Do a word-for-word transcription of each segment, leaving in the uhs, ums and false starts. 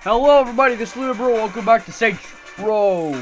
Hello everybody, this is Little Bro. Welcome back to Saints Row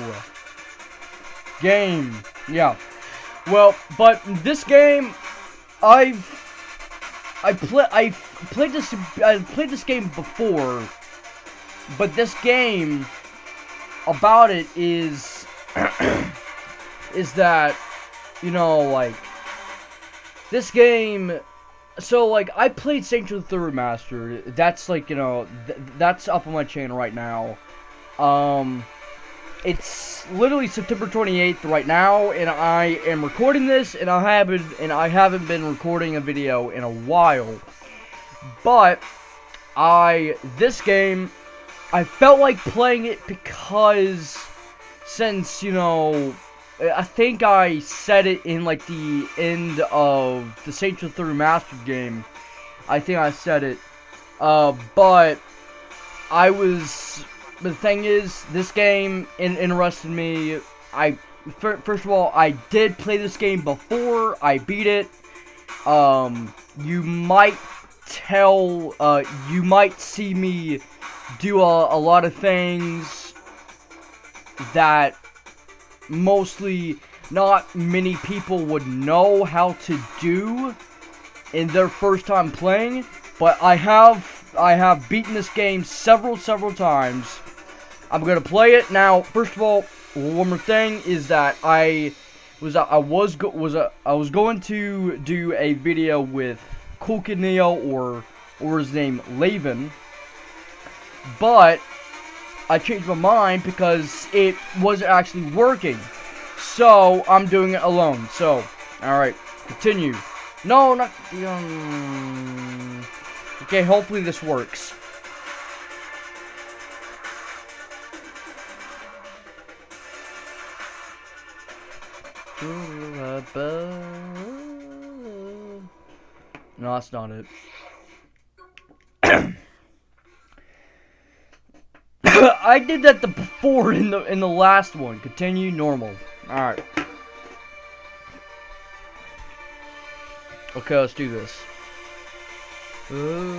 game. Yeah. Well, but this game, I've I play I played this I played this game before, but this game about it is is that, you know, like this game. So, like, I played Saints Row the Remastered. That's, like, you know, th that's up on my channel right now. Um, it's literally September twenty-eighth right now, and I am recording this, and I haven't, and I haven't been recording a video in a while. But, I, this game, I felt like playing it because, since, you know, I think I said it in, like, the end of the Saints Row the Remastered game. I think I said it. Uh, but I was... The thing is, this game in interested me. I... First of all, I did play this game before. I beat it. Um, you might tell... Uh, you might see me do a, a lot of things that mostly not many people would know how to do in their first time playing, but I have I have beaten this game several several times. I'm gonna play it now. First of all, one more thing is that I was I was go, was a I was going to do a video with Cool Kid Neo or or his name Laven, but I changed my mind because it wasn't actually working. So, I'm doing it alone. So, alright. Continue. No, not... Um, okay, hopefully this works. No, that's not it. I did that the before in the in the last one. Continue normal. All right. Okay, let's do this. It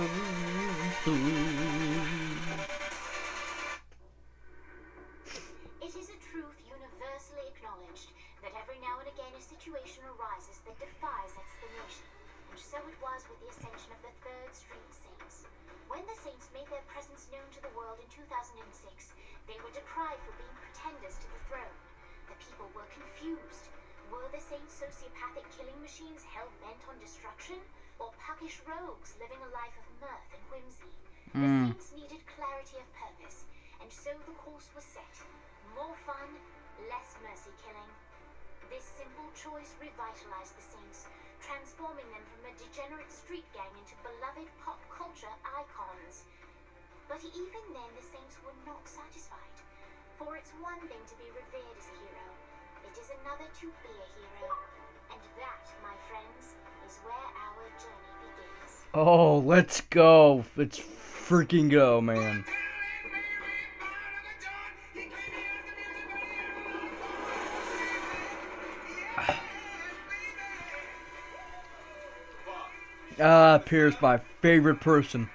is a truth universally acknowledged that every now and again a situation arises that defies explanation, and so it was with the ascension of the Third Street Saints. When the Saints made their presence known to the world in two thousand six, they were decried for being pretenders to the throne. The people were confused. Were the Saints sociopathic killing machines hell-bent on destruction, or puckish rogues living a life of mirth and whimsy? Mm. The Saints needed clarity of purpose, and so the course was set. More fun, less mercy killing. This simple choice revitalized the Saints, transforming them from a degenerate street gang into beloved pop culture icons. But even then, the Saints were not satisfied. For it's one thing to be revered as a hero. It is another to be a hero. And that, my friends, is where our journey begins. Oh, let's go. Let's freaking go, man. Ah, Pierce, my favorite person.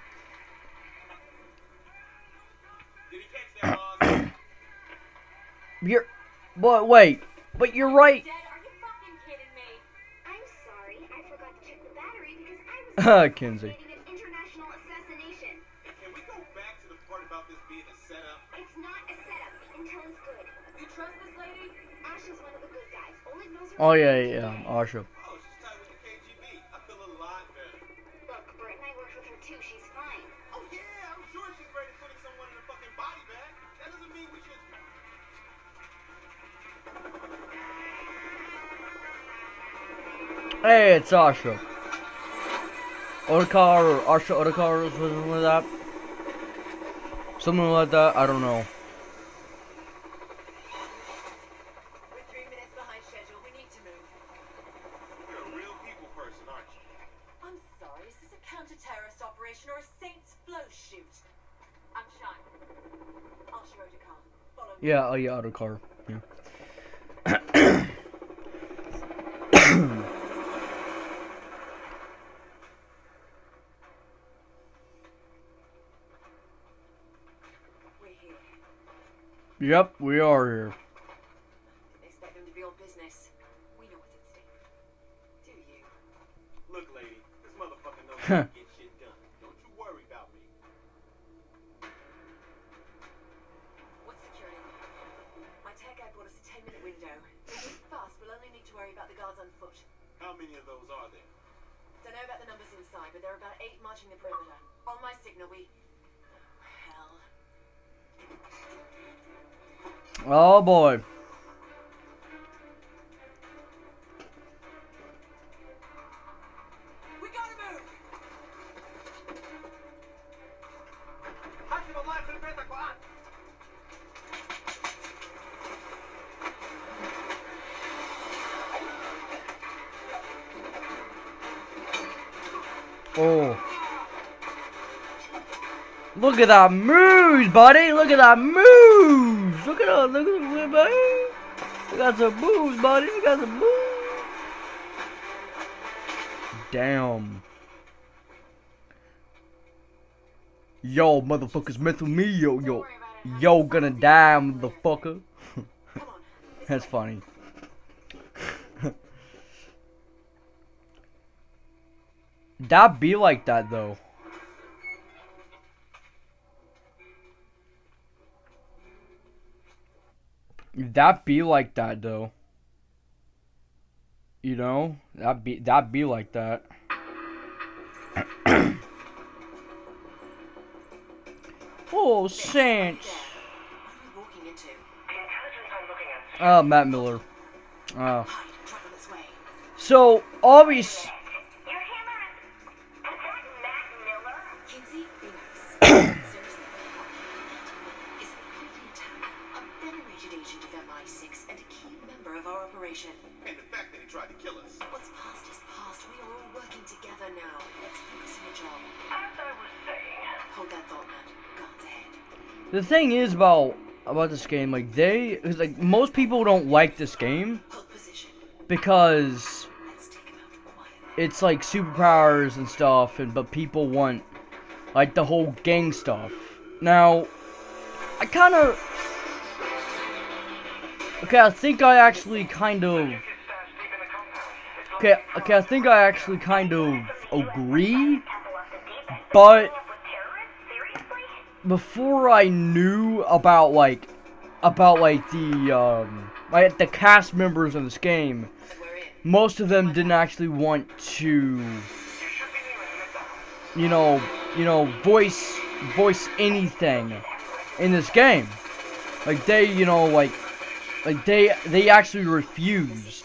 You're, but wait, but you're right. Dad, are you fucking kidding me? I'm sorry, I forgot to check the battery because I was Ah, Kenzie. an international assassination. Can we go back to the part about this being a setup? It's not a setup. Intel is good. You trust this lady? Ash is one of the good guys. Only knows her. Oh yeah, yeah, yeah. Asha. Oh, she's tied with the K G B. I feel a lot better. Look, Britt and I worked with her too. She's fine. Oh yeah, I'm sure she's ready to put someone in a fucking body bag. That doesn't mean we should. Hey, it's Asha. Otakar or Asha Otakar or something like that. Something like that, I don't know. We're three minutes behind schedule. We need to move. You're a real people person, aren't you? I'm sorry. Is this a counter-terrorist operation or a Saints flow shoot? I'm Shine. Asha Otakar. Follow me. Yeah, oh yeah, Otakar. Yeah. Yep, we are here. Didn't expect them to be all business. We know what's at stake. Do you? Look, lady, this motherfucker knows how to get shit done. Don't you worry about me. What's security? My tech guy brought us a ten minute window. If we move fast, we'll only need to worry about the guards on foot. How many of those are there? Don't know about the numbers inside, but there are about eight marching the perimeter. On my signal, we... Hell. Oh boy. We gotta move! Oh. Look at that moves, buddy. Look at that moves. Look at that. Look at that, buddy. We got some moves, buddy. We got some moves. Damn. Yo, motherfuckers mess with me. Yo, yo. Yo, gonna die, motherfucker. That's funny. That be like that though. That be like that though. You know, that be that be like that. Oh, Saints. What are we walking into? Oh, Matt Miller. Oh. Hide, travel this way. So obvious. Your hammer is... Is that Matt Miller? Kinsey, be nice. Seriously, is completely attack. A venerated agent of M I six and a key member of our operation. And the fact that he tried to kill us. What's past is past. We are all working together now. Let's focus on the job. As I was saying... Hold that thought, Matt. Guards ahead. The thing is about about this game, like they, it's like most people don't like this game Hold position. because Let's take him out quietly. it's like superpowers and stuff, and but people want like the whole gang stuff. Now, I kind of okay. I think I actually kind of okay. Okay, I think I actually kind of agree, but before I knew about like about like the um like the cast members of this game, We're in. most of them didn't actually want to you know you know voice voice anything in this game. Like they you know like like they they actually refused.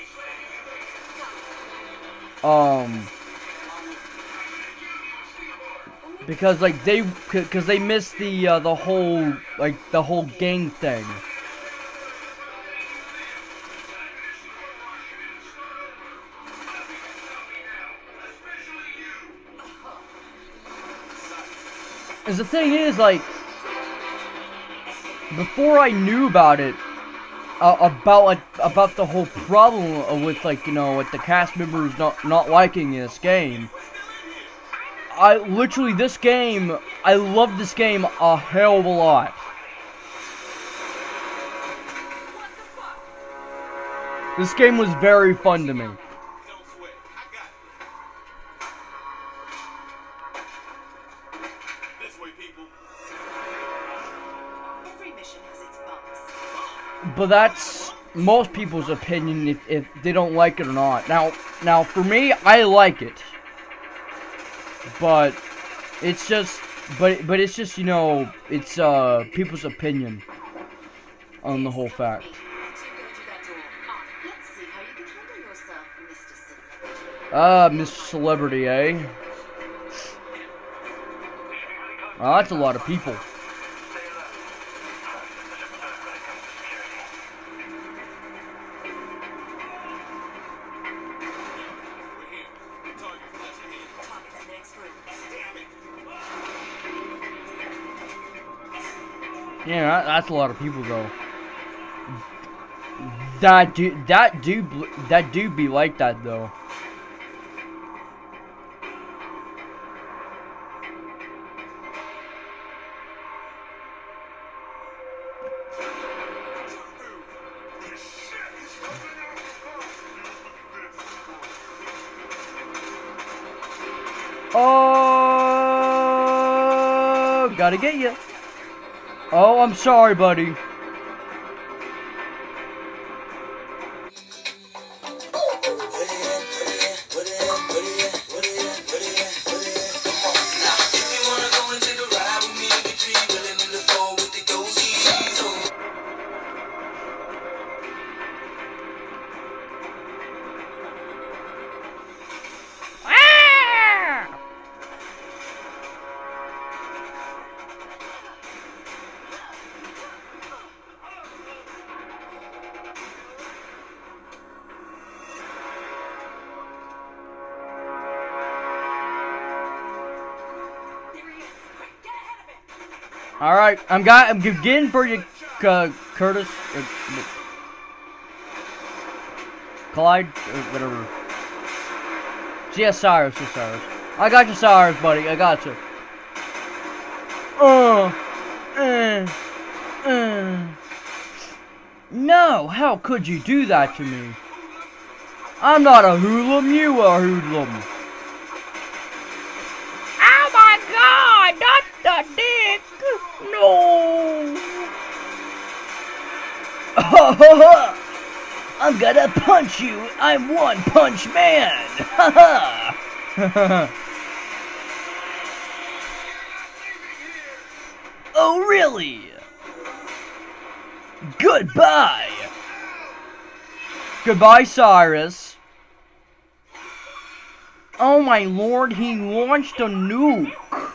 Um Because like they, because they missed the uh, the whole like the whole gang thing. Cause the thing is, like, before I knew about it, uh, about like about the whole problem with like you know with the cast members not not liking this game. I literally, this game, I love this game a hell of a lot. This game was very fun to me. Don't sweat. I got it. This way, people. Every mission has its bumps. But that's most people's opinion if, if they don't like it or not. Now, now for me, I like it. But it's just, but but it's just you know, it's uh people's opinion on the whole fact. So you're gonna do that door. Ah, let's see how you can handle yourself, Mister Celebrity. Ah, Mister Celebrity, eh? Oh, that's a lot of people. We're here. Target's just ahead. Target's next room. Damn it. Yeah, that, that's a lot of people though. That do that do bl- that do be like that though. Oh, gotta get you. Oh, I'm sorry, buddy. All right, I'm got. I'm getting for you, uh, Curtis, uh, Clyde, or whatever. Yeah, Cyrus, yeah, Cyrus. I got you, Cyrus, buddy. I got you. Uh, uh, uh. No, how could you do that to me? I'm not a hoodlum. You are a hoodlum. Oh my God! Not the dick. No! I'm gonna punch you! I'm One Punch Man! Oh, really? Goodbye! Goodbye, Cyrus. Oh my lord, he launched a nuke!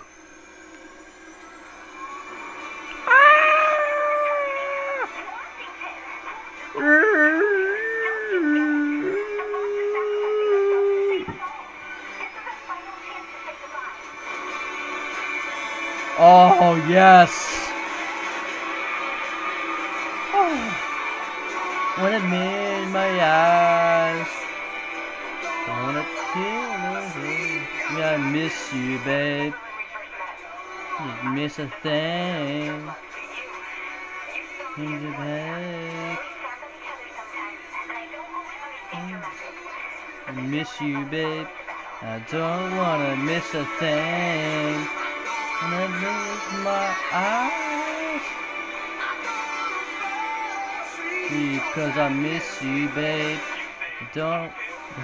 Oh, yes. Oh. When it made my eyes, I wanna feel it. Yeah, I miss you, babe. You miss a thing. In your bed. I miss you, babe. I don't wanna miss a thing. And I miss my eyes. Because I miss you, babe. I don't.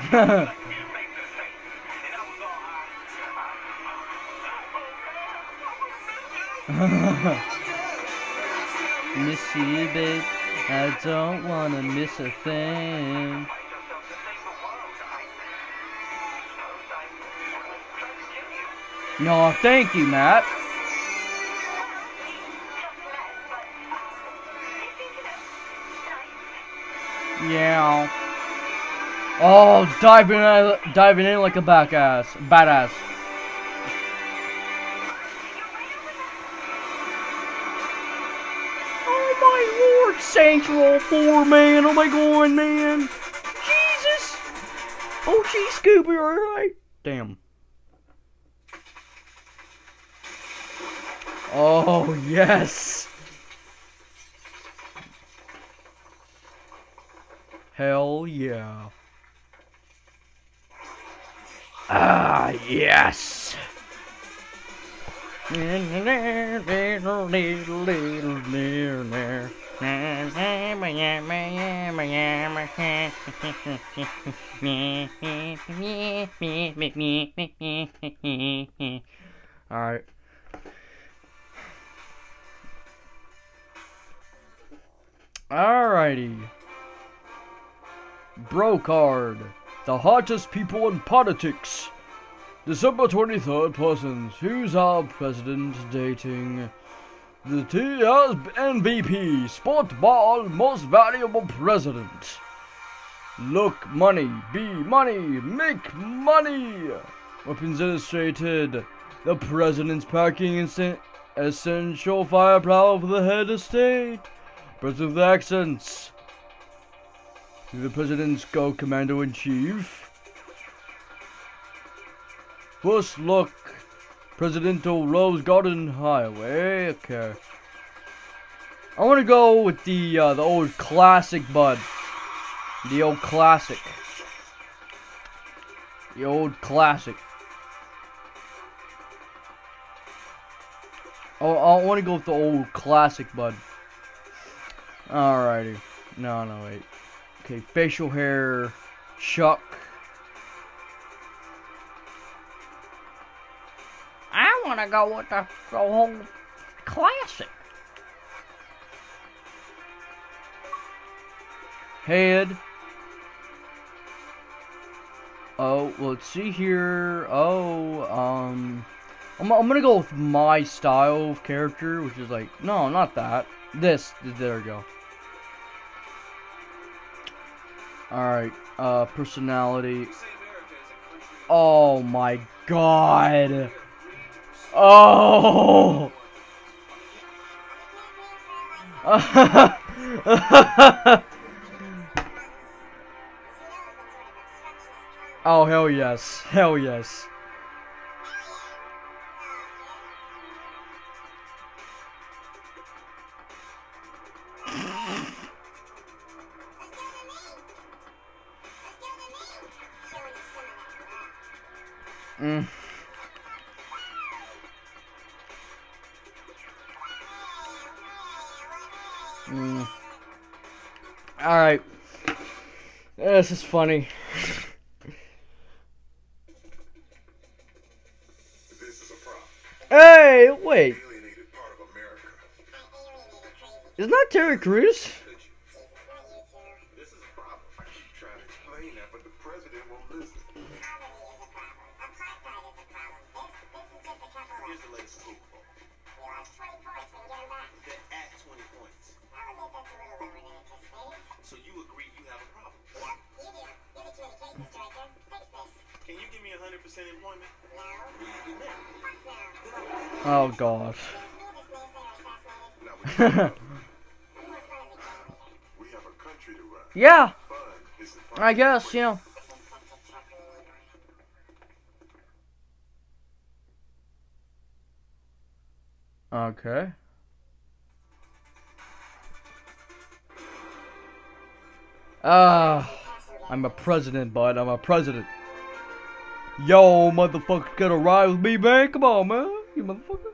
Miss you, babe. I don't wanna miss a thing. No, thank you, Matt. Yeah. Oh, diving in, diving in like a back ass, badass. Oh my lord, Saints Row four, man. Oh my god, man. Jesus. Oh, gee, Scooby, alright. Damn. Oh, yes! Hell yeah. Ah, yes! Alright. Alrighty. Bro card. The hottest people in politics. December twenty-third persons. Who's our president dating? The T S M V P. Sport ball. Most valuable president. Look money. Be money. Make money. Weapons illustrated. The president's packing instant essential firepower for the head of state. President with accents. The president's go commander-in-chief. First look. Presidential Rose Garden Highway. Okay. I want to go with the uh, the old classic, bud. The old classic. The old classic. Oh, I want to go with the old classic, bud. Alrighty. No, no, wait. Okay, facial hair, Chuck. I want to go with the, the whole classic. Head. Oh, let's see here. Oh, um, I'm, I'm gonna go with my style of character, which is like, no, not that. This, there we go. Alright, uh, personality. Oh my god. Oh! Oh, hell yes. Hell yes. Mm. Mm. Alright. This is funny. This is a problem. Hey, wait. Alienated part of America. Isn't that Terry Crews? This is a problem. I keep trying to explain that, but the president won't listen. Here's the latest scoop. They're at twenty points. So you agree you have a problem? Can you give me one hundred percent employment? Will you do that? Oh, gosh. Now we have a country to run. Yeah, Fun is the I guess, you know. Okay. Ah, I'm a president, bud. I'm a president. Yo, motherfucker, get a ride with me, man. Come on, man. You motherfucker.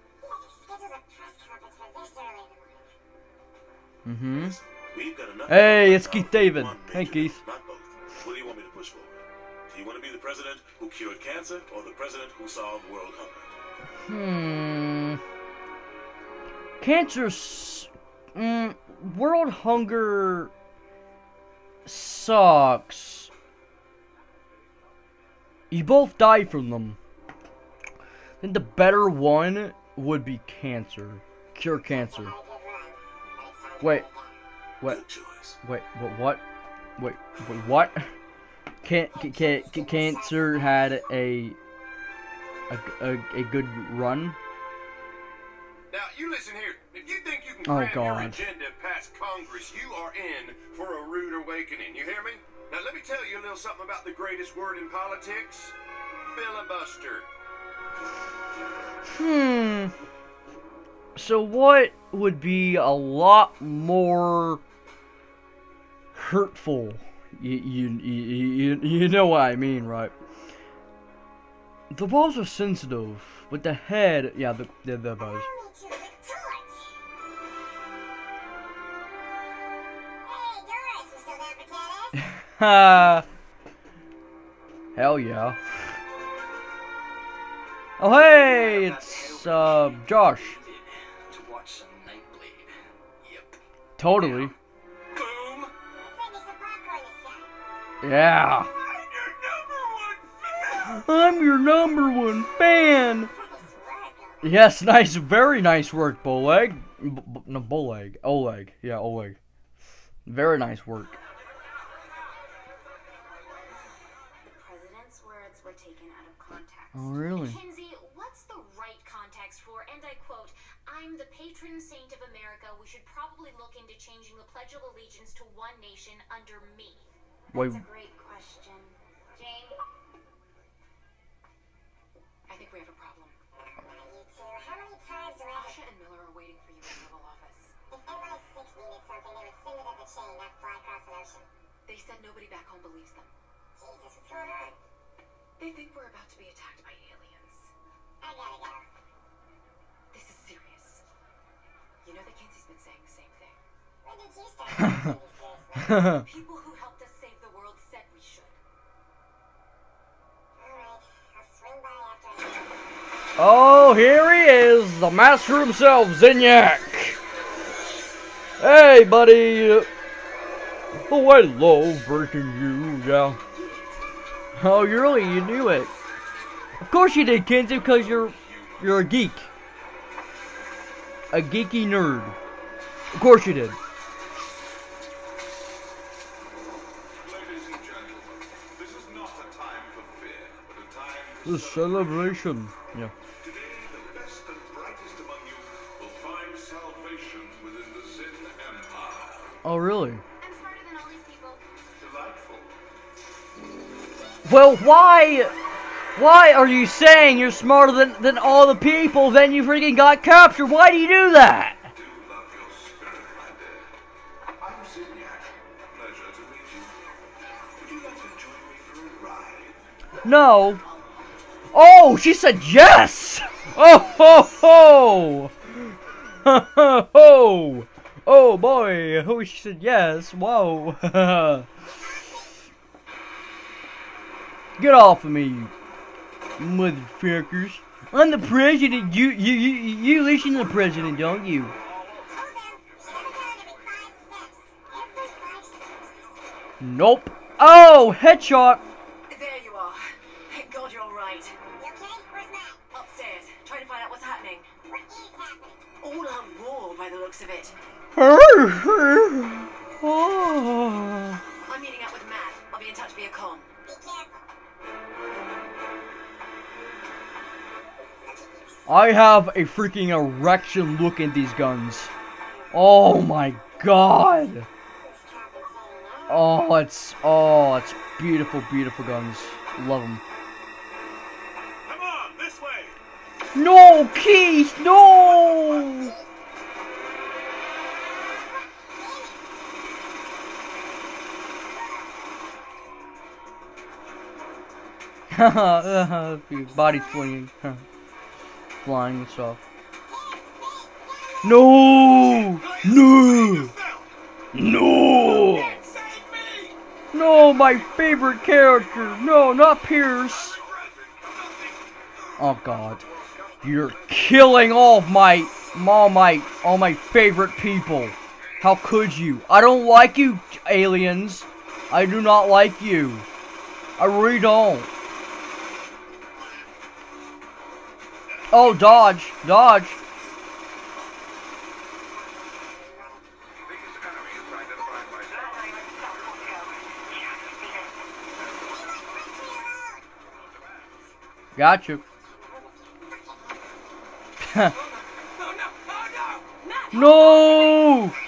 Mm-hmm. We've got enough. Hey, it's Keith David. One Hey, major, Keith. Not both. What do you want me to push forward? Do you want to be the president who cured cancer or the president who solved world hunger? Hmm. Cancer. s- Mm, world hunger sucks. You both die from them. Then the better one would be cancer. Cure cancer. Wait. What? Good choice. Wait. What? What? Wait. Wait. What? Can, can, can, can cancer had a a, a a good run? Now, you listen here. If you think you can Oh, cram your God. agenda past Congress, you are in for a rude awakening. You hear me? Now, let me tell you a little something about the greatest word in politics. Filibuster. Hmm. So what would be a lot more hurtful? You you you you, you know what I mean, right? The balls are sensitive, but the head, yeah, the the, the balls. Ha! Hell yeah. Oh hey, it's uh Josh. To watch some Nightblade. Yep. Totally. Boom. Yeah. I'm your number one fan. Yes, nice, very nice work, Boleg. B b no, Boleg. Oleg. Yeah, Oleg. Very nice work. President's words were taken out of context. Oh, really? Kinsey, what's the right context for, and I quote, I'm the patron saint of America. We should probably look into changing the Pledge of Allegiance to one nation under me. Wait. That's a great question. Jane? I think we have a problem. You two, how many times do I have Asha and Miller are waiting for you in the Oval Office. If M I six needed something, they would send it up the chain, not fly across an ocean. They said nobody back home believes them. Jesus, what's going on? They think we're about to be attacked by aliens. I gotta go. This is been saying the same thing. When did you start taking me seriously? People who helped us save the world said we should. Alright, I'll swing by after I... Oh, here he is, the master himself, Zinyak. Hey, buddy. Oh, I love breaking you, yeah. Oh, you really, you knew it. Of course you did, Kenzie, because you're, you're a geek. A geeky nerd. Of course you did. Ladies and gentlemen, this is not a time for fear, but a time for The celebration. Yeah. Today, the best and brightest among you will find salvation within the Zin Empire. Oh, really? I'm smarter than all these people. Delightful. Well, why? Why are you saying you're smarter than, than all the people, then you freaking got captured? Why do you do that? I do love your spirit, my dear. I'm Zinyak. Pleasure to meet you. Would you like to join me for a ride? No. Oh, she said yes! Oh, ho, ho! Ho, ho, ho! Oh, boy. Oh, she said yes. Whoa. Get off of me, you motherfuckers. I'm the president. You, you, you, you listen to the president, don't you? Hold them. Shut it down every five steps. Every five steps. Nope. Oh, headshot. There you are. Thank God you're all right. You okay? Where's Matt? Upstairs, trying to find out what's happening. What is happening? All unrolled by the looks of it. Oh. I'm meeting up with Matt. I'll be in touch via comm. Be careful. I have a freaking erection look at these guns. Oh my god. Who's Captain saying no? Oh, it's, oh, it's beautiful, beautiful guns. Love them. Come on, this way! No, Keith, no! Haha, body swinging. Flying and stuff. No! No! No! No, my favorite character! No, not Pierce! Oh god. You're killing all of my, all my, all my favorite people. How could you? I don't like you, aliens. I do not like you. I really don't. Oh, dodge, dodge. Got you. No!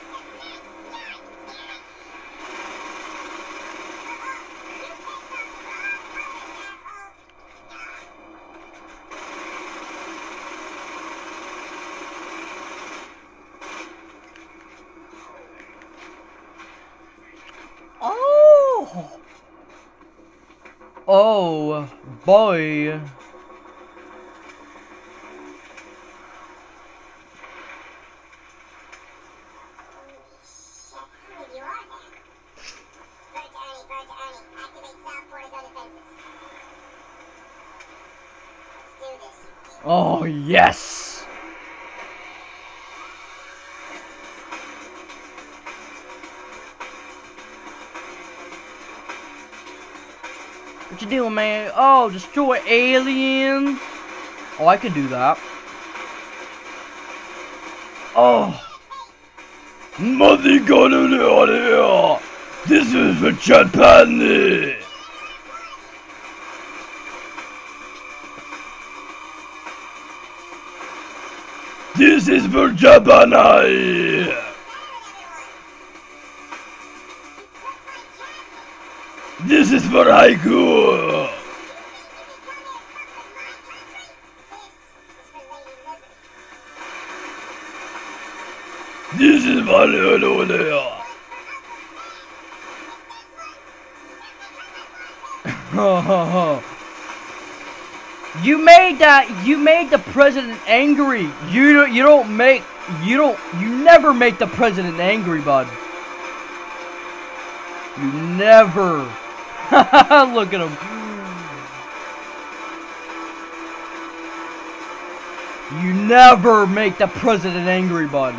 Oh! Oh, boy. Oh, yes! What you doing, man? Oh, destroy aliens? Oh, I can do that. Oh! Mother got it out here! This is for Japan! This is for Japan! This is for Haiku! This is for Leonore! You made that. You made the president angry. You don't. You don't make. You don't. You never make the president angry, bud. You never. Look at him. You never make the president angry, bud.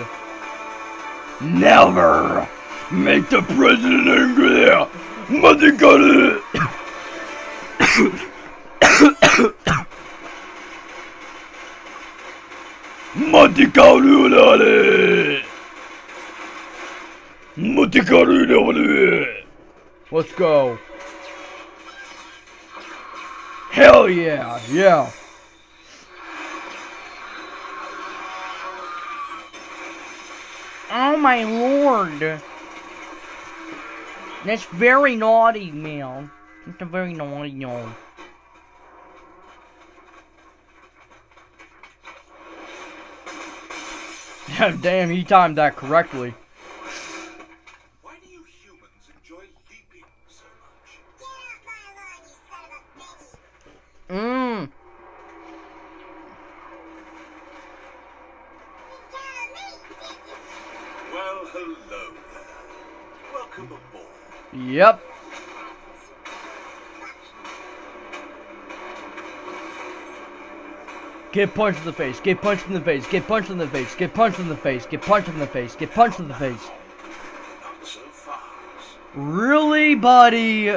Never make the president angry. Mother got it. Let's go. Hell yeah, yeah. Oh my lord. That's very naughty, man. That's a very naughty, no. Damn, he timed that correctly. Why do you humans enjoy leaping so much? Mmm. Well, hello there. Welcome aboard. Yep. Get punched in the face, get punched in the face, get punched in the face, get punched in the face, get punched in the face, get punched in the face. Not so fast. Really, buddy?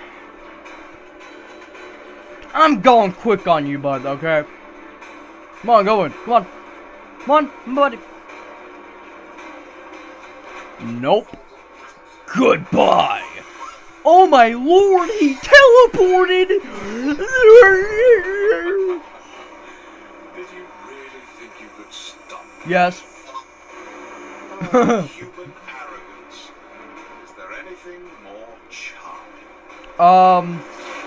I'm going quick on you, bud, okay? Come on, go in. Come on. Come on, buddy. Nope. Goodbye. Oh my lord, he teleported! Did you really think you could stop me? Yes. Human arrogance. Is there anything more charming? Um...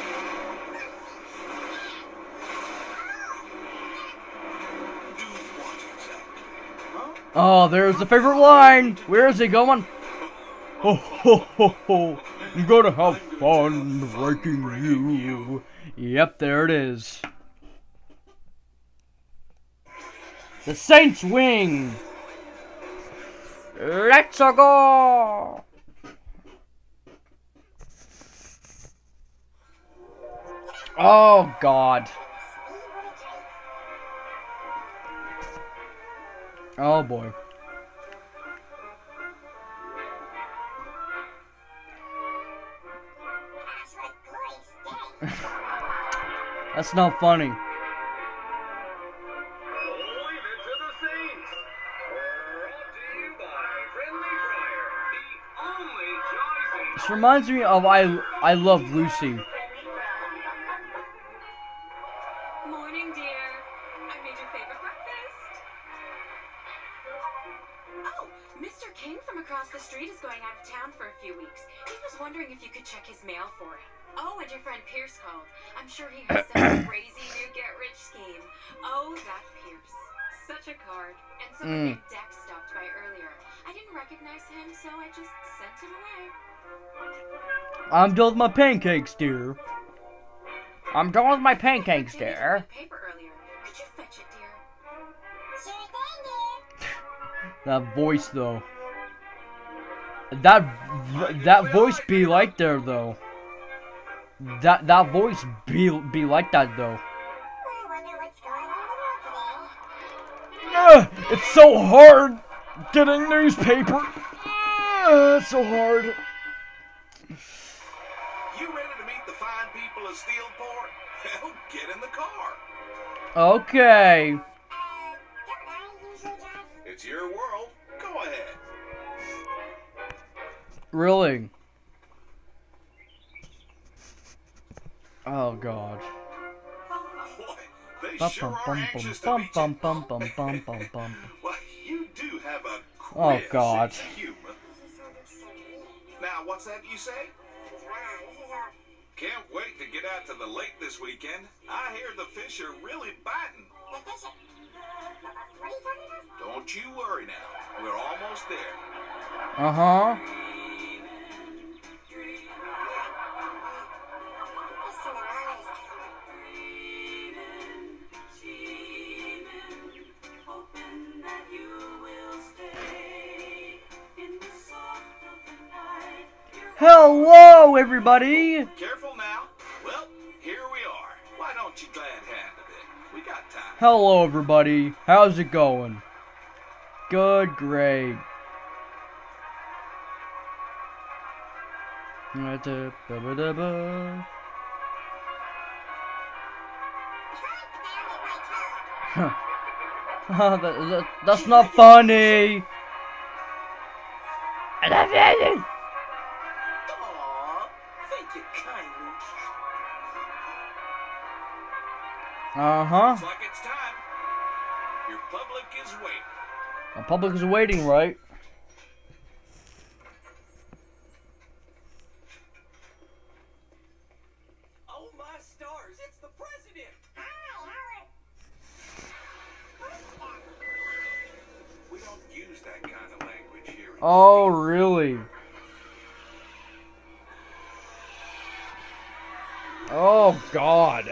Do what exactly? Huh? Oh, there's the favorite line. Where is he going? Ho ho ho ho! I'm gonna have fun breaking you. Yep, there it is. The Saints wing. Let's go. Oh God. Oh boy. That's not funny. Leave it to the Saints. Brought to you by Friendly Fire, the only choice. This reminds me of I I Love Lucy. Morning, dear. I made your favorite breakfast. Oh, Mister King from across the street is going out of town for a few weeks. He was wondering if you could check his mail for him. Oh, and your friend Pierce called. I'm sure he has some crazy new get-rich scheme. Oh, that Pierce. Such a card. And someone Mm. named Dex stopped by earlier. I didn't recognize him, so I just sent him away. I'm done with my pancakes, dear. I'm done with my pancakes, Jimmy dear. took my paper earlier. Could you fetch it, dear? Sure thing, dear. That voice, though. That that voice be like there, though. That that voice be be like that, though. I wonder what's going on in the world today. Ugh, it's so hard getting newspaper. Ugh, it's so hard. You ready to meet the fine people of Steelport? Hell, get in the car. Okay. Uh, don't I usually drive? It's your world. Go ahead. Really? Oh God. Boy, they Bum sure bum are bum anxious to bum meet bum you. bum bum bum bum bum. Well, you do have a Oh, queer God. sense of humor. This is all looks so weird. Now, what's that you say? Wow, this is all... Can't wait to get out to the lake this weekend. I hear the fish are really biting. The fish are... What are you talking about? Don't you worry now. We're almost there. Uh huh. This Cinderella's Hello, everybody. Careful now. Well, here we are. Why don't you glad hand a bit? We got time. Hello, everybody. How's it going? Good, great. Ba-ba-da-ba. Huh. that, that, that's not funny. I love you. Aw, thank you kindly. Uh huh. Looks like it's time. Your public is waiting. The public is waiting, right? Oh my stars, it's the president! We don't use that kind of language here. in Oh, really? Oh, God.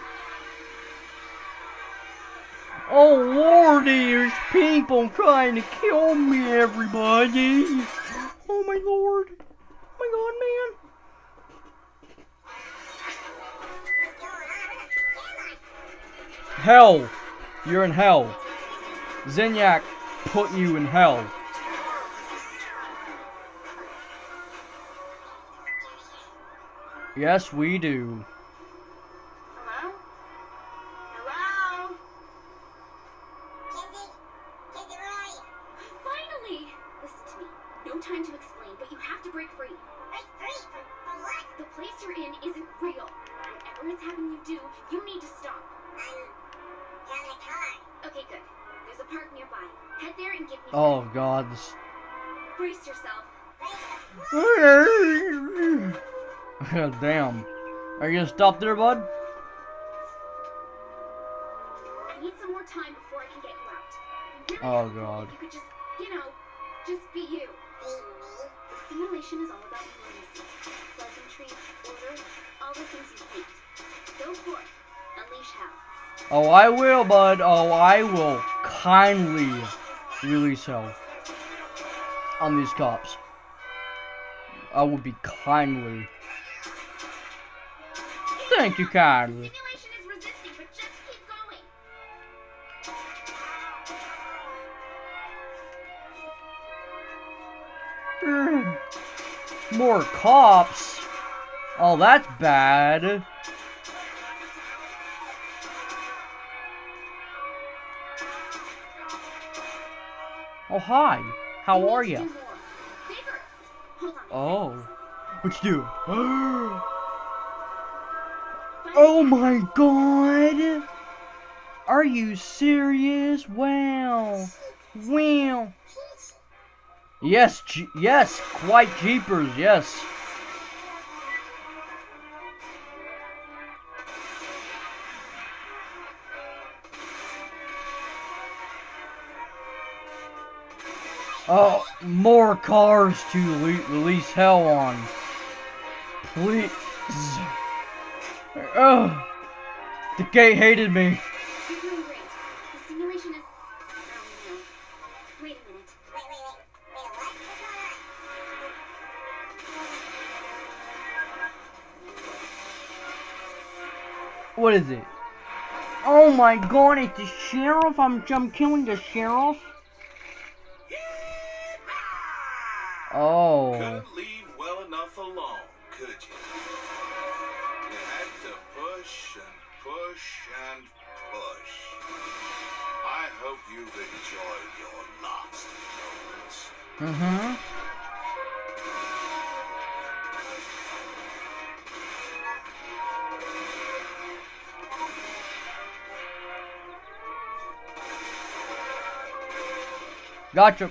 Oh, Lordy, there's people trying to kill me, everybody. Oh, my Lord. Oh, my God, man. Hell. You're in hell. Zinyak put you in hell. Yes, we do. Hello? Hello? Finally! Listen to me. No time to explain, but you have to break free. The place you're in isn't real. Whatever it's having you do, you need to stop. Okay, good. There's a park nearby. Head there and give me Oh, God. This... Brace yourself. God damn. Are you gonna stop there, bud? I need some more time before I can get you out. You really Oh, don't know God. if you could just, you know, just be you. The simulation is all about normalcy. Pleasantry, order, all the things you hate. Go forth. Unleash hell. Oh, I will, bud. Oh, I will kindly release hell on these cops. I will be kindly. Thank you kindly. Simulation is resisting, but just keep going. More cops? Oh, that's bad. Oh, hi. How You are need to you? do more. Bigger. Hold on. Oh. What you do? Oh my God. Are you serious? Wow. Wow. Yes, je yes, quite jeepers, yes. Oh, more cars to le release hell on. Please. Oh, the gate hated me. You're doing great. The simulation is... Oh, no. Wait a minute. What is it? Oh my God, it's the sheriff. I'm, I'm killing the sheriff. Oh. Couldn't leave well enough alone, could you? You had to push and push and push. I hope you've enjoyed your last moments. Mm-hmm. Gotcha.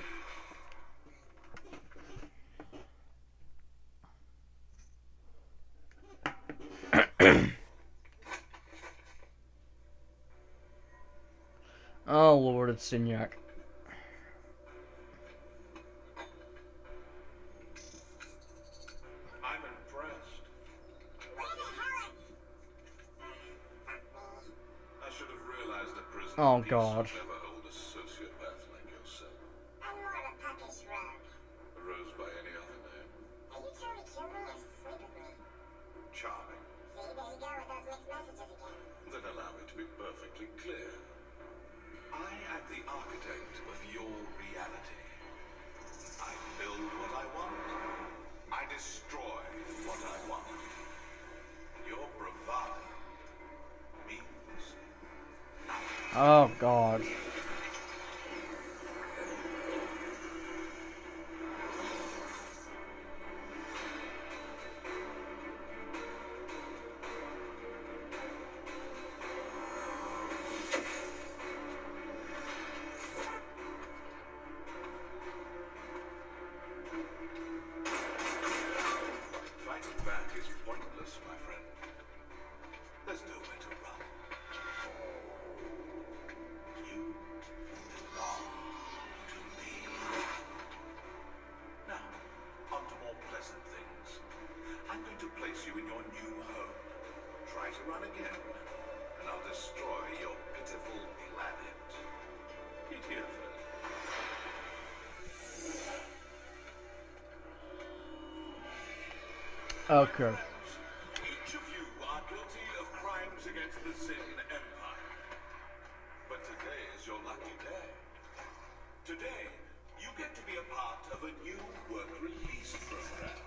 Oh Lord, it's Signac. I'm impressed. I should have realized that prison Oh, peace God. would never hold a sociopath like yourself. A rose by any other name. kill me or sleep with me? Charming. See, there you go with those mixed messages again. Then allow me to be perfectly clear. I am the architect of your reality. I build what I want. I destroy what I want. Your bravado means nothing. Oh God. Fighting back is pointless, my friend. There's nowhere to run. You belong to me. Now, on to more pleasant things. I'm going to place you in your new home. Try to run again, and I'll destroy your pitiful planet. Eat here first. Okay. Each of you are guilty of crimes against the Zin Empire. But today is your lucky day. Today, you get to be a part of a new work release program.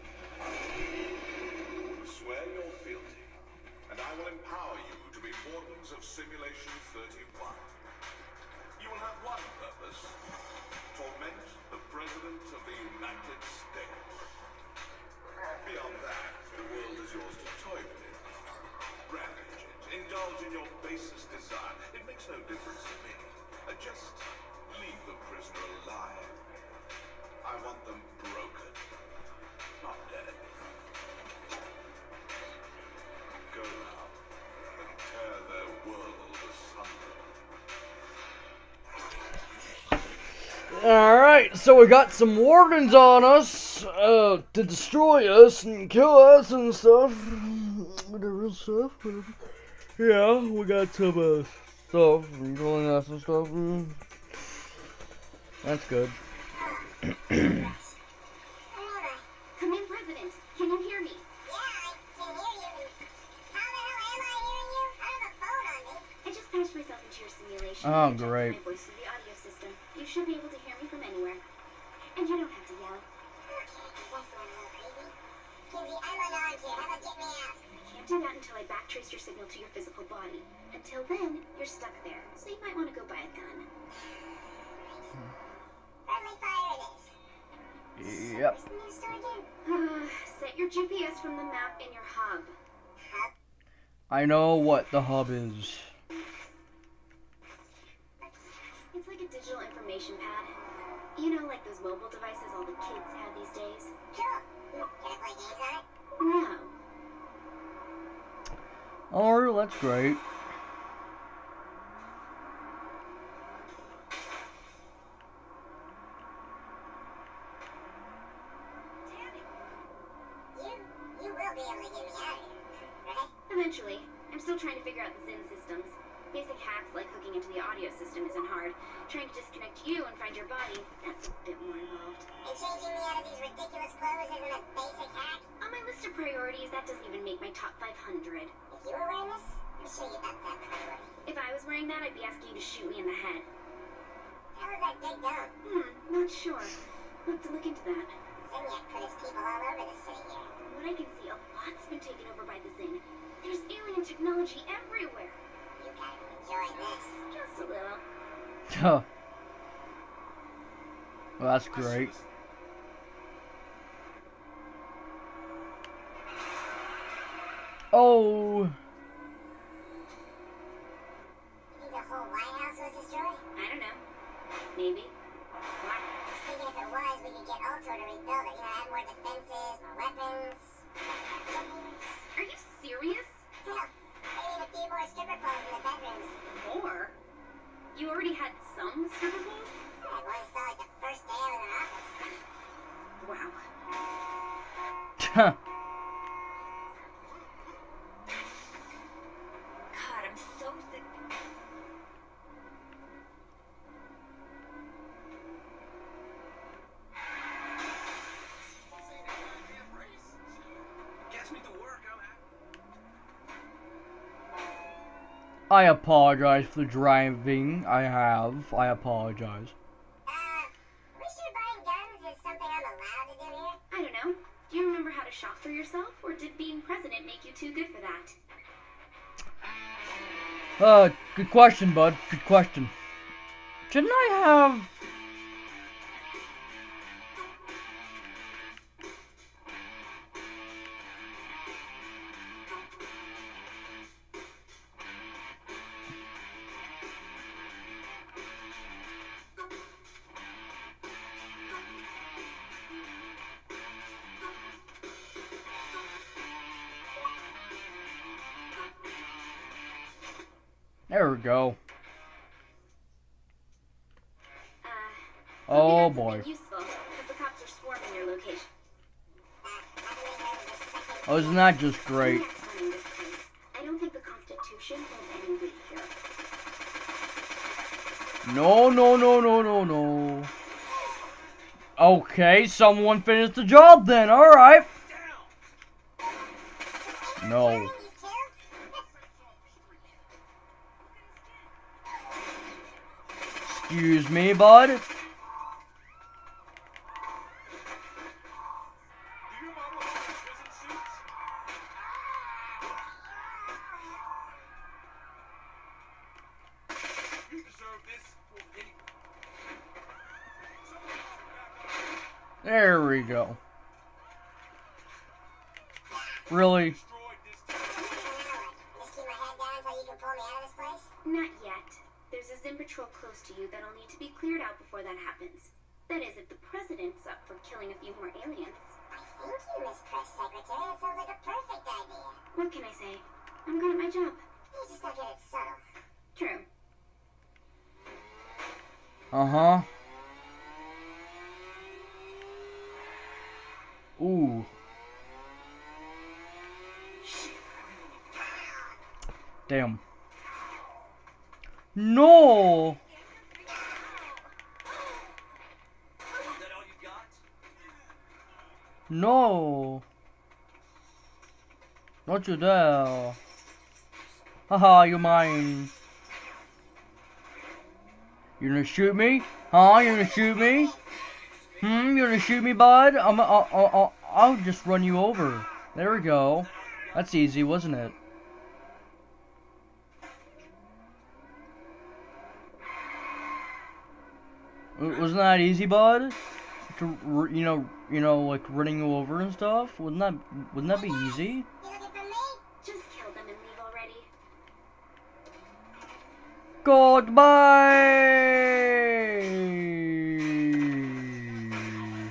Swear your fealty, and I will empower you to be wardens of Simulation thirty-one. You will have one purpose: torment the President of the United States. Beyond that, the world is yours to toy with. Ravage it. Indulge in your basest desire. It makes no difference to me. Uh, just leave the prisoner alive. I want them broken, not dead. Go now and tear their world asunder. Alright, so we got some wardens on us uh, to destroy us and kill us and stuff. Whatever stuff. Whatever. Yeah, we got some uh, stuff and killing us and stuff. Mm. That's good. Where am I? Come in, President. Can you hear me? Yeah, I can hear you. How the hell am I hearing you? I have a phone on me. I just patched myself into your simulation. Oh, and injected great. my voice through the audio system. You should be able to hear me from anywhere. And you don't have to yell. Okay, because that's what I'm a little crazy. Kinsey, I'm unarmed here. How about get me out? Can't do that until I backtrace your signal to your physical body. Until then, you're stuck there. So you might want to go buy a gun. Friendly fire it is. Yep. Where's the news store again? Set your G P S from the map in your hub. Hub? I know what the hub is. It's like a digital information pad. You know, like those mobile devices all the kids have these days? Cool. Can I play games on it? No. Oh, that's great. You, you will be able to get me out of here, right? Eventually. I'm still trying to figure out the Zin systems. Basic hacks like hooking into the audio system isn't hard. Trying to disconnect you and find your body, that's a bit more involved. And changing me out of these ridiculous clothes isn't a basic hack? On my list of priorities, that doesn't even make my top five hundred. If you were wearing this, I'm sure you'd up that priority. If I was wearing that, I'd be asking you to shoot me in the head. How is that big gun? Hmm, not sure. We'll have to look into that. Zinyak put his people all over the city here. From what I can see, a lot's been taken over by the Zin. There's alien technology everywhere. You gotta enjoy this. Just a little. Huh. Well, that's great. Oh. You think the whole White House was destroyed? I don't know. Maybe. Why? Just thinking if it was, we could get Ultra to rebuild it. You know, add more defenses, more weapons. Are you serious? Hell, maybe a few more stripper poles in the bedrooms. More? You already had some stripper poles? I had one installed like the first day I was in office. Wow. Huh. God, I'm so sick. I apologize for the driving. I have. I apologize. Uh, Mister buying guns is something I'm allowed to do here? I don't know. Do you remember how to shop for yourself, or did being president make you too good for that? Uh, good question, bud. Good question. Shouldn't I have... There we go. Uh, Oh hope you boy. have something useful, because the cops are swarming your location. Oh, isn't that just great? That's running this place. I don't think the Constitution holds any weight here. No, no, no, no, no, no. Okay, someone finished the job then. Alright. No. Excuse me, bud. There we go. Really? Just keep my head down until you can pull me out of this place? Not yet. There's a Zim patrol close to you that'll need to be cleared out before that happens. That is, if the president's up for killing a few more aliens. Thank you, Miss Press Secretary. That sounds like a perfect idea. What can I say? I'm good at my job. You just don't get it subtle. True. Uh-huh. Ooh. Damn. No. No. Not you dare. Haha, you're mine. You gonna shoot me? Huh? You gonna shoot me? Hmm? You gonna shoot me, bud? I'm. I'll, I'll, I'll just run you over. There we go. That's easy, wasn't it? W- Wasn't that easy, bud? To r- you know, you know, like running you over and stuff. Wouldn't that? Wouldn't that be easy? You looking for me? Just kill them and leave already. Goodbye.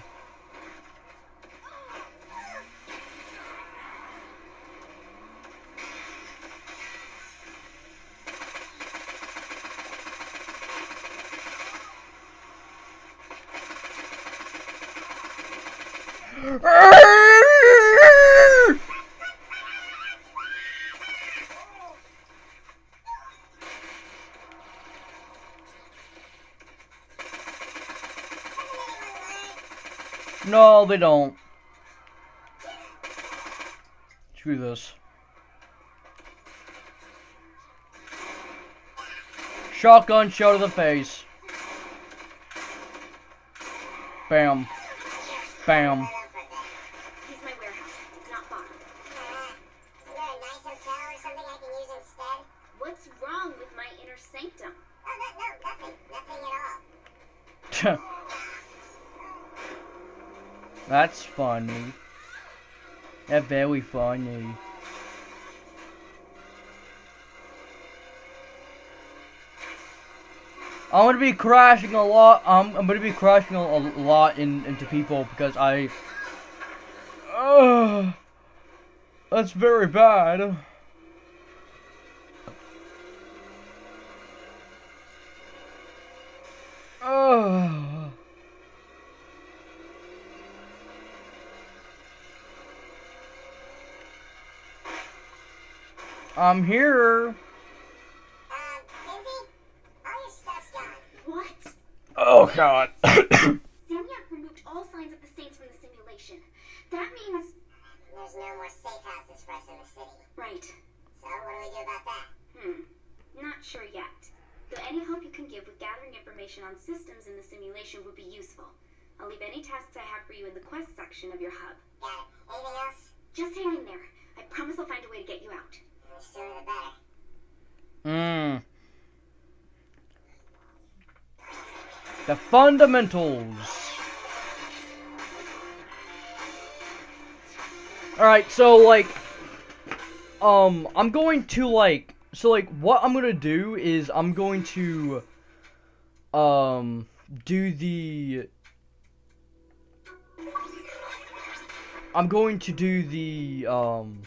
No, they don't. Screw this. Shotgun shot to the face. Bam. Bam. Here's my warehouse. It's not far. Uh, is there a nice hotel or something I can use instead? What's wrong with my inner sanctum? Oh, no, no, nothing. Nothing at all. That's funny. That's very funny. I'm gonna be crashing a lot. Um, I'm gonna be crashing a, a lot in, into people because I. Uh, that's very bad. Uh. I'm here. Um, Kinsey? All your stuff's gone. What? Oh god. Zamyak removed all signs of the Saints from the simulation. That means... There's no more safe houses for us in the city. Right. So, what do we do about that? Hmm. Not sure yet. Though any help you can give with gathering information on systems in the simulation would be useful. I'll leave any tasks I have for you in the quest section of your hub. Got it. Anything else? Just hang in there. I promise I'll find a way to get you out. The sooner the better. Mmm. The fundamentals. Alright, so, like, um, I'm going to, like, so, like, what I'm gonna do is I'm going to, um, do the, I'm going to do the, um,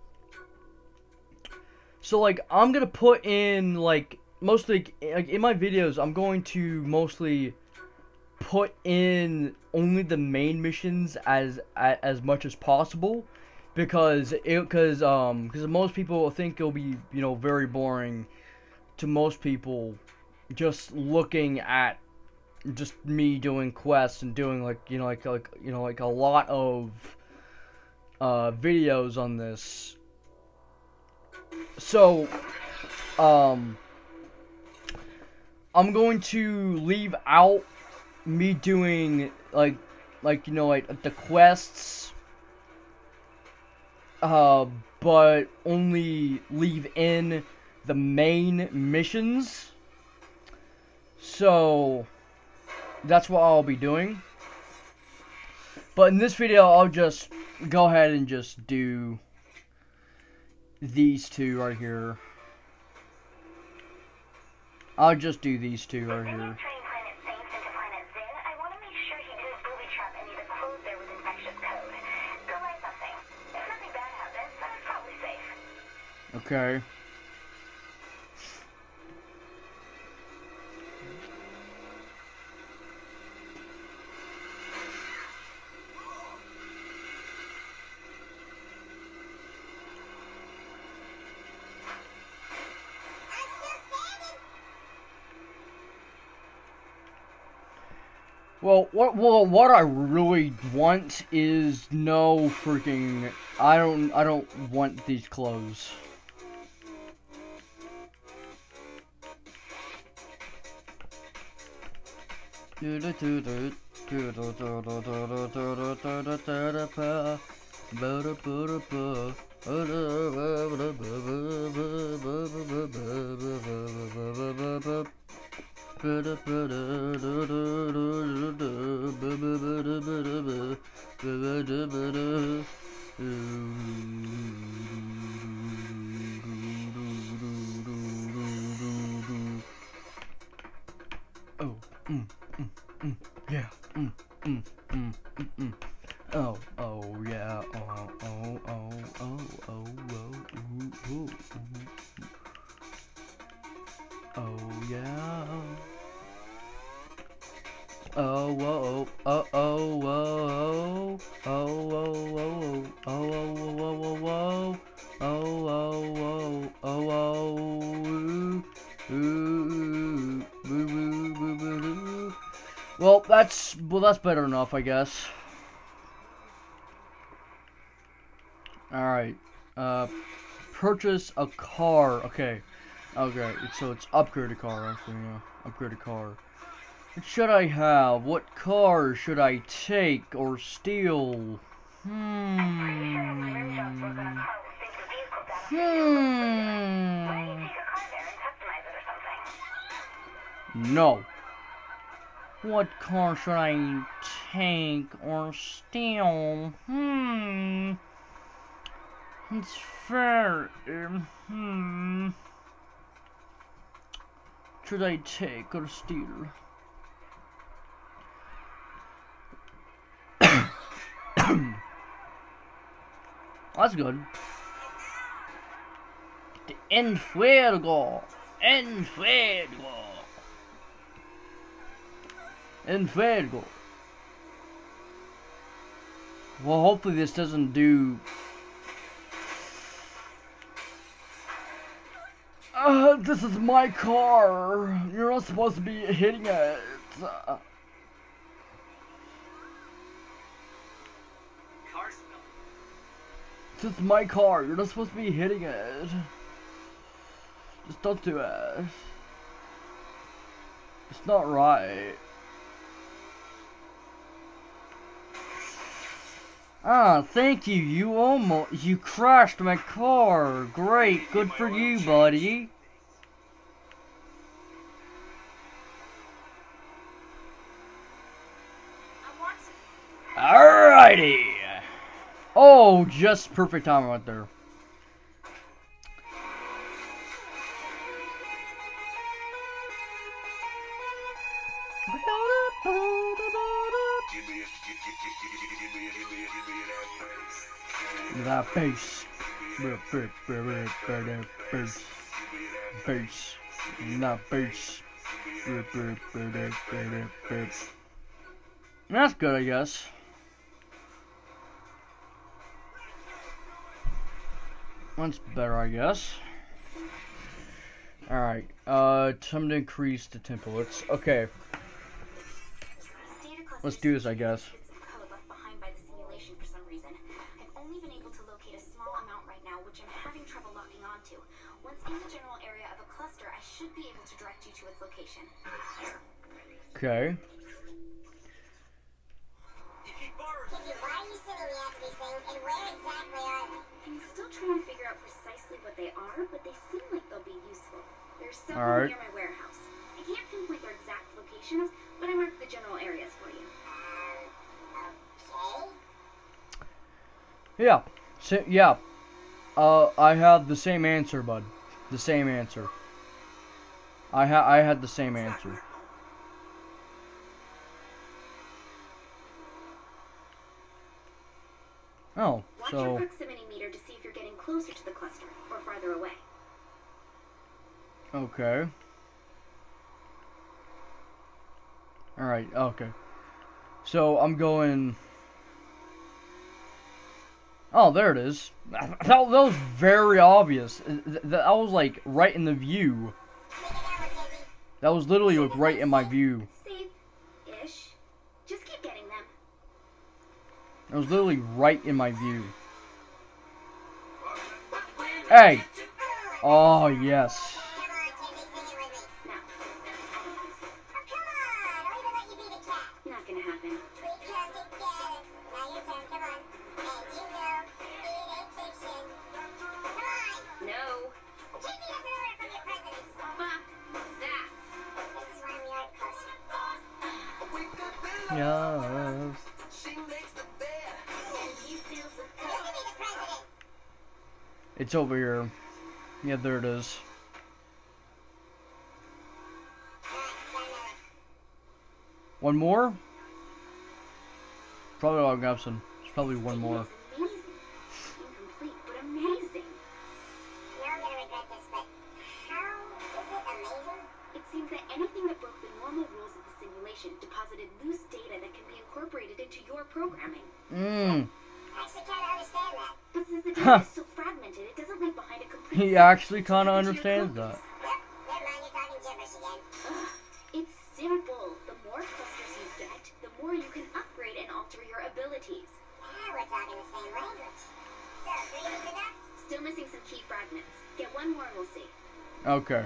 so, like, I'm gonna put in, like, mostly, like, in my videos, I'm going to mostly put in only the main missions as, as, as much as possible. Because it, because um, because most people think it'll be, you know, very boring to most people, just looking at just me doing quests and doing like, you know, like like you know, like a lot of uh videos on this. So, um, I'm going to leave out me doing like like you know like the quests. Uh, but only leave in the main missions. So, that's what I'll be doing. But in this video, I'll just go ahead and just do these two right here. I'll just do these two right here. Okay. Well, what well what I really want is no freaking I don't I don't want these clothes. Oh, mm, mm, mm, yeah, mm, mm, mm, mm, mm. Oh, oh, yeah, oh, oh, oh, oh, oh, oh, ooh, ooh, ooh. Oh, yeah. Oh, whoa, oh, oh, whoa, oh, oh, whoa, oh, oh, whoa, whoa, whoa, oh, oh, whoa, oh, oh, ooh, ooh, ooh, ooh, ooh, ooh. Well, that's, well, that's better enough, I guess. Alright, uh, purchase a car, okay, okay, so it's upgrade a car, actually, yeah, upgrade a car. What should I have? What car should I take or steal? Hmm. Hmm. No. What car should I take or steal? Hmm. It's fair. Hmm. Should I take or steal? That's good. The Enfuego. Enfuego. Enfuego. Well, hopefully this doesn't do... Uh, this is my car. You're not supposed to be hitting it. Uh, This is my car. You're not supposed to be hitting it. Just don't do it. It's not right. Ah, thank you. You almost you crashed my car. Great, good for you, buddy. Alrighty. Oh, just perfect time right there. That bass. Bass. Bass. Not bass. That's good, I guess. That's better, I guess. Alright, uh, time to increase the tempo. Let's, okay. Let's do this, I guess. Code left behind by the simulation for some reason. I've only been able to locate a small amount right now, which I'm having trouble locking onto. Once in the general area of a cluster, I should be able to direct you to its location. Okay. Kiki, why are you sending me after these things, and where exactly are they? I'm still trying to figure out precisely what they are, but they seem like they'll be useful. There's several All right. near my warehouse. I can't pinpoint their exact locations, but I marked the general areas for you. Okay. Yeah. So, yeah. Uh, I have the same answer, bud. The same answer. I ha I had the same answer. Oh, Watch so your proximity meter to see if you're getting closer to the cluster or farther away. okay. All right. Okay. So I'm going. Oh, there it is. That, that was very obvious. That, that was like right in the view. That was literally like right in my view. Safe-ish. Just keep getting them. It was literally right in my view. Hey! Oh, yes. Come on, Kiki, sing it with me. Now, Oh, come on! I'll even let you be the cat. not gonna happen. We come together. Now your turn, come on. And you know, it ain't fiction. Come on! No. Kiki, that's an order from your president. Fuck that. This is why we aren't closer. Yes. You're gonna be the president. It's over here. Yeah, there it is. Alright, got another. One more? Probably I'll grab some. There's probably one more. Amazing. Incomplete, but amazing. Now I'm gonna regret this, but how is it amazing? It seems that anything that broke the normal rules of the simulation deposited loose data that can be incorporated into your programming. Mmm. I actually kinda understand that. But since the data Huh. is so fragmented, it doesn't leave behind a complete He set actually to kind of into your understands code that. base. Yep, never mind, you're talking gibberish again. Ugh, it's simple. The more clusters you get, the more you can upgrade and alter your abilities. Now we're talking the same language. So, three is enough? Still missing some key fragments. Get one more and we'll see. Okay.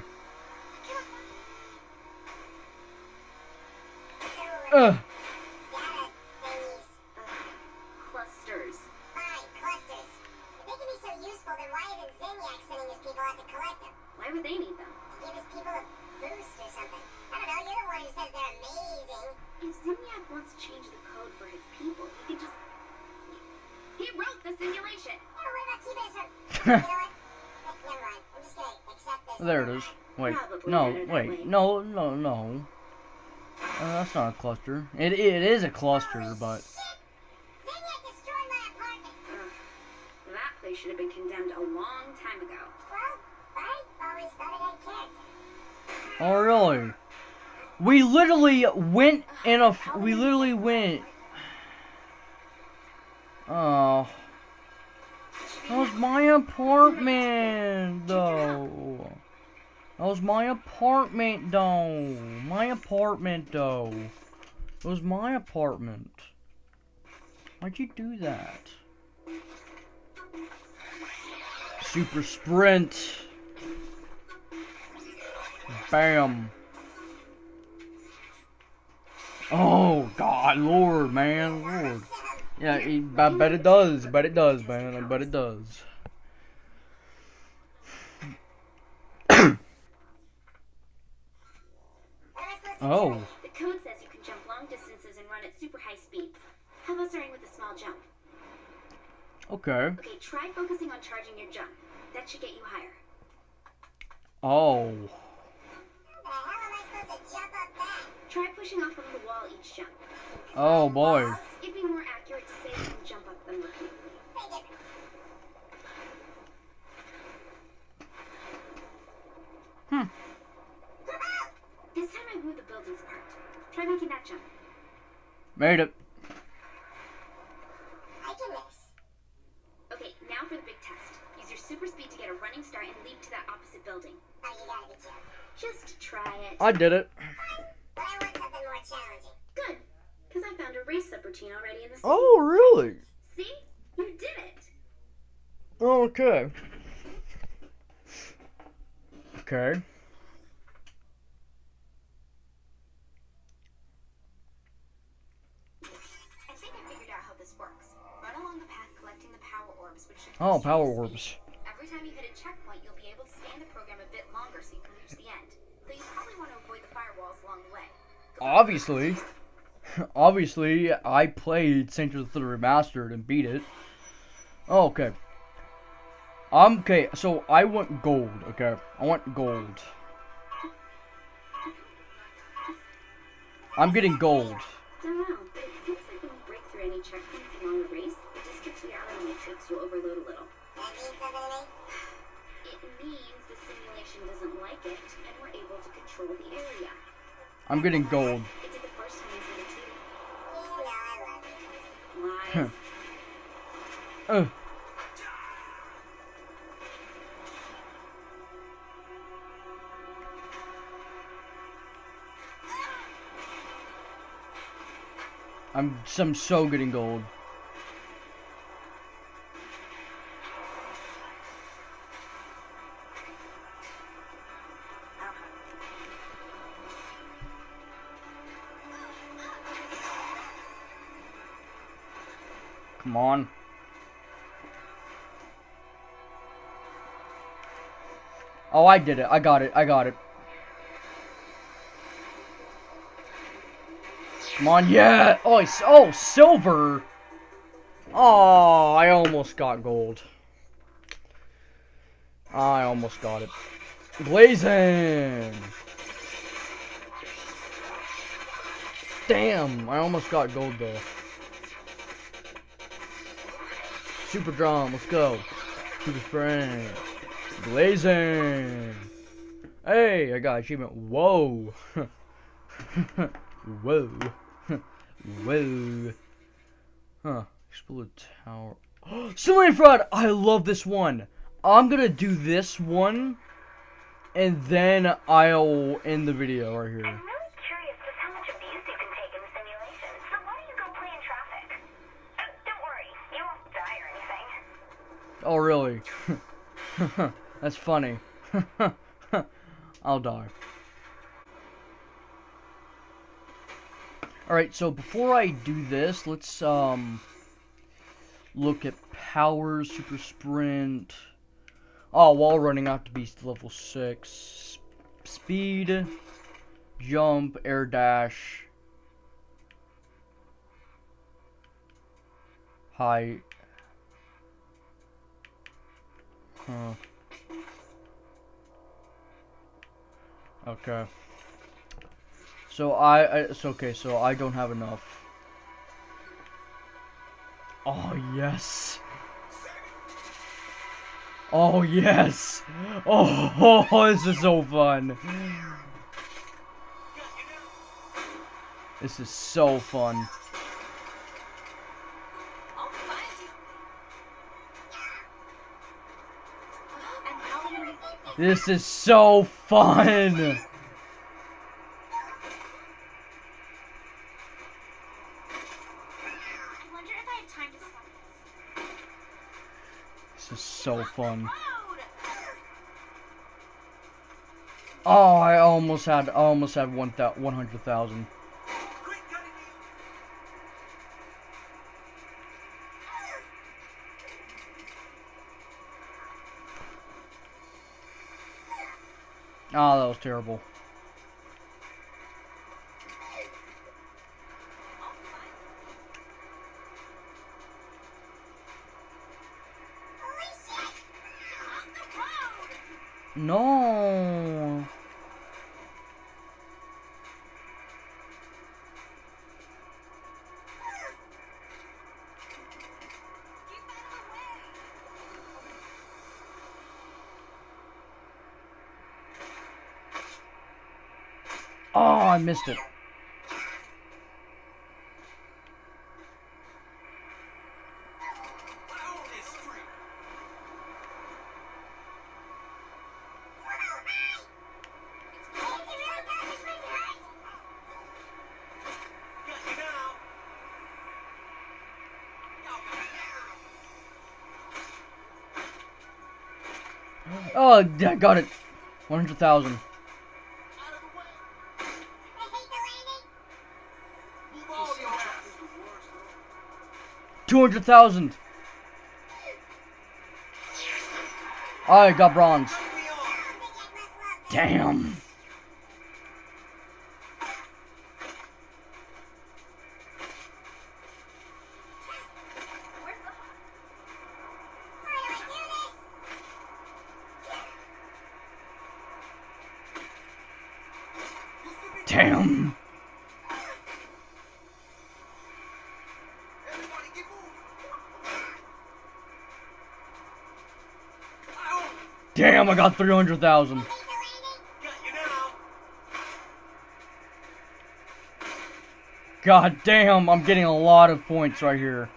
So, Ugh. data thingies. Ugh, clusters. Fine, clusters. If they can be so useful, then why isn't Zinyak sending his people out to collect them? Why would they need them? To give his people a boost or something. I don't know, you're the one who says they're amazing. If Zinyak wants to change the code for his people, he can just... He wrote the simulation! Yeah, but what about keeping us from... You know what? Heck, never mind. I'm just gonna accept this. There it is. Wait. Probably No, better that wait. way. No, no, no. Uh, that's not a cluster. It it is a cluster, Holy but shit! Zinyak destroyed my apartment! Ugh, that place should have been condemned a long time ago. Well, I always thought it had character. oh really? We literally went in a. f- We literally went. Oh, that was my apartment, though. That was my apartment, though. My apartment, though. It was my apartment. Why'd you do that? Super sprint. Bam. Oh, God, Lord, man, Lord. Yeah, he, I bet it does. I bet it does, man. I bet it does. Oh. The code says you can jump long distances and run at super high speeds. How about starting with a small jump? Okay. Okay, try focusing on charging your jump. That should get you higher. Oh. How the hell am I supposed to jump up that? Try pushing off from the wall each jump. Oh, boy. It'd be more accurate to say you can jump up them repeatedly. Same difference. Hmm. This time I've moved the buildings apart. Try making that jump. Made it. I can miss. Okay, now for the big test. Use your super speed to get a running start and leap to that opposite building. Oh, you gotta be joking. Just try it. I did it. But I want something more challenging. Good. Because I found a race subroutine already in the Oh, really? See? You did it. Okay. Okay. I think I figured out how this works. Run along the path collecting the power orbs, which should Oh, boost your power speed. orbs. Every time you hit a checkpoint, you'll be able to stay in the program a bit longer so you can reach the end. Though you probably want to avoid the firewalls along the way. Obviously. Obviously, I played Saints Row the Third Remastered and beat it. Oh, okay. Um, okay, so I want gold, okay? I want gold. I'm getting gold. Don't know, but it seems like when you break through any checkpoints along the race, the district's reality matrix will overload a little. That means something to me? It means the simulation doesn't like it, and we're able to control the area. I'm getting gold. It did the first time I said it too. You know I love it. Lies. Uh. I'm, I'm so getting gold. Come on. Oh, I did it. I got it. I got it. Come on, yeah! Oh, it's, oh, silver! Oh, I almost got gold. I almost got it. Blazing! Damn, I almost got gold though. Super drum, let's go. Super spring. Blazing! Hey, I got achievement. Whoa! Whoa. Whoa. Huh. Explode tower. Simulated fraud! I love this one. I'm gonna do this one, and then I'll end the video right here. I'm really curious just how much abuse you can take in the simulation. So why don't you go play in traffic? Uh, don't worry, you won't die or anything. Oh, really? That's funny. I'll die. Alright, so before I do this, let's um look at power, super sprint. Oh, wall running out to be level six. Speed, jump, air dash, height. Huh. Okay. So I, I, it's okay, so I don't have enough. Oh, yes. Oh, yes. Oh, this is so fun. This is so fun. This is so fun. This is so fun. Oh, I almost had, I almost had one one hundred thousand. Oh, that was terrible. No. Oh, I missed it. Oh, I got it. one hundred thousand. two hundred thousand. I got bronze. Damn. Damn. Damn, I got three hundred thousand. God damn, I'm getting a lot of points right here.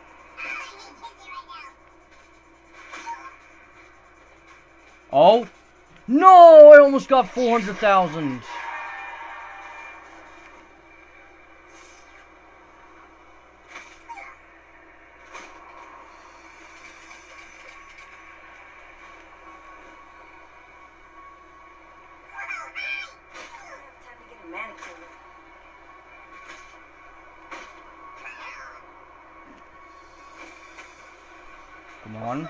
Oh. No, I almost got four hundred thousand. Come on.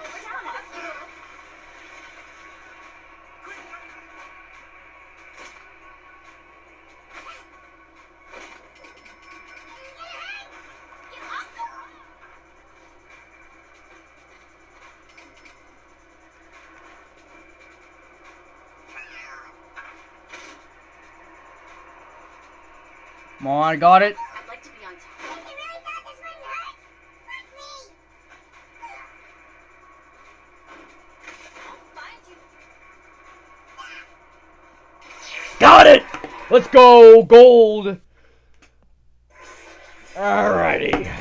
Come on, I got it. I'd like to be on top. Got it! Let's go, gold! Alrighty.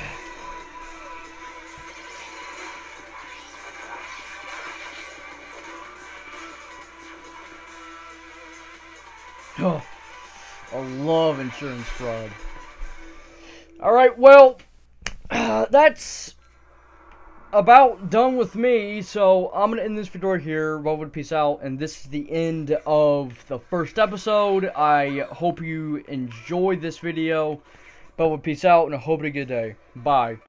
Oh, I love insurance fraud. Alright, well, uh, that's about done with me, so I'm gonna end this video here. Robwood, peace out, and this is the end of the first episode. I hope you enjoyed this video. Robwood, peace out, and I hope you have a good day. Bye.